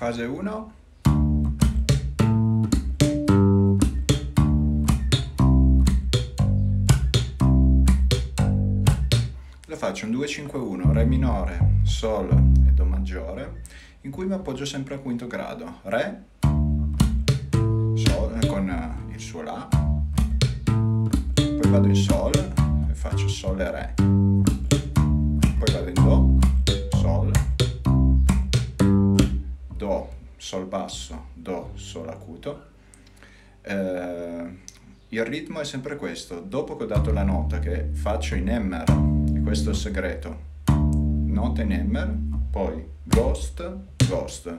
fase 1. Lo faccio un 2-5-1, Re minore, Sol e Do maggiore, in cui mi appoggio sempre al quinto grado. Re, Sol con il suo La, poi vado in Sol e faccio Sol e Re, poi vado in Do, Sol, Do, Sol basso, Do, Sol acuto. Il ritmo è sempre questo: dopo che ho dato la nota che faccio in Emmer, e questo è il segreto, nota in Emmer, poi Ghost, Ghost.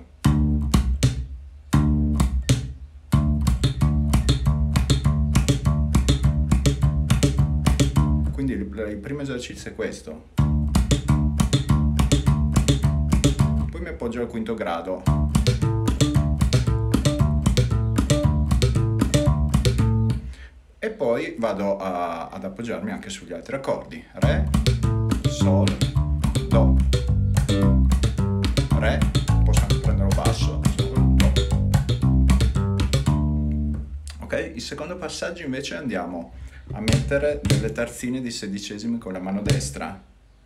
Quindi il primo esercizio è questo. Poi mi appoggio al quinto grado. E poi vado ad appoggiarmi anche sugli altri accordi. Re, Sol, Do. Re, posso anche prenderlo basso, Sol, Do. Ok? Il secondo passaggio invece andiamo a mettere delle terzine di sedicesimi con la mano destra.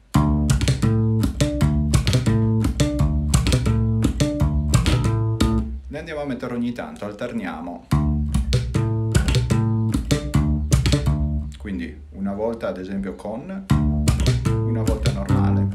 Le andiamo a mettere ogni tanto, alterniamo. Quindi una volta ad esempio con, una volta normale.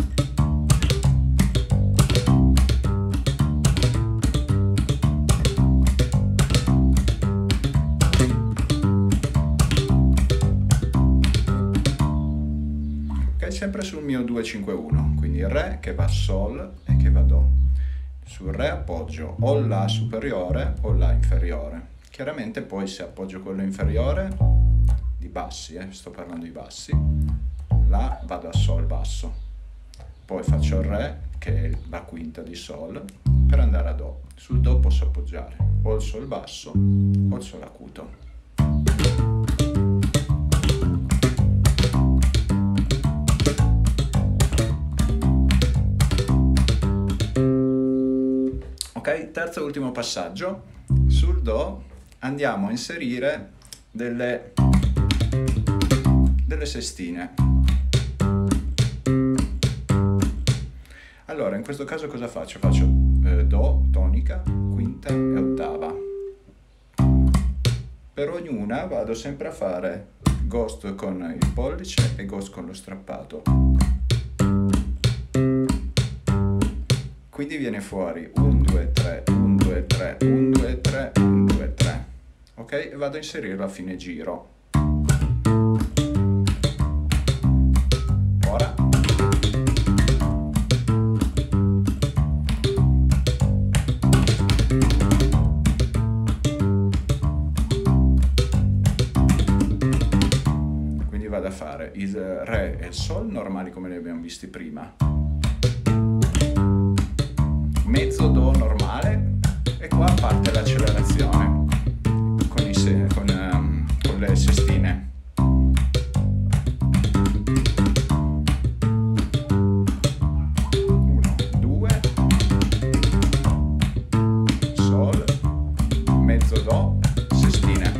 Ok, sempre sul mio 2-5-1, quindi Re che va Sol e che va Do. Sul Re appoggio o La superiore o La inferiore. Chiaramente poi se appoggio quello inferiore, di bassi, sto parlando di bassi, La vado a Sol basso, poi faccio il Re che è la quinta di Sol per andare a Do. Sul Do posso appoggiare o il Sol basso o il Sol acuto. Ok, terzo e ultimo passaggio. Sul Do andiamo a inserire delle sestine. Allora, in questo caso cosa faccio? Faccio Do, tonica, quinta e ottava. Per ognuna vado sempre a fare Ghost con il pollice e Ghost con lo strappato. Quindi viene fuori 1, 2, 3, 1, 2, 3, 1, 2, 3, 1, 2, 3. Ok? E vado a inserirlo a fine giro. Ora. Quindi vado a fare il Re e il Sol normali come li abbiamo visti prima. Mezzo Do normale e qua parte l'accelerazione con le sestine. 1, 2, Sol, mezzo Do, sestine.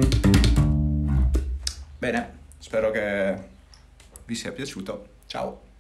Bene, spero che vi sia piaciuto. Ciao!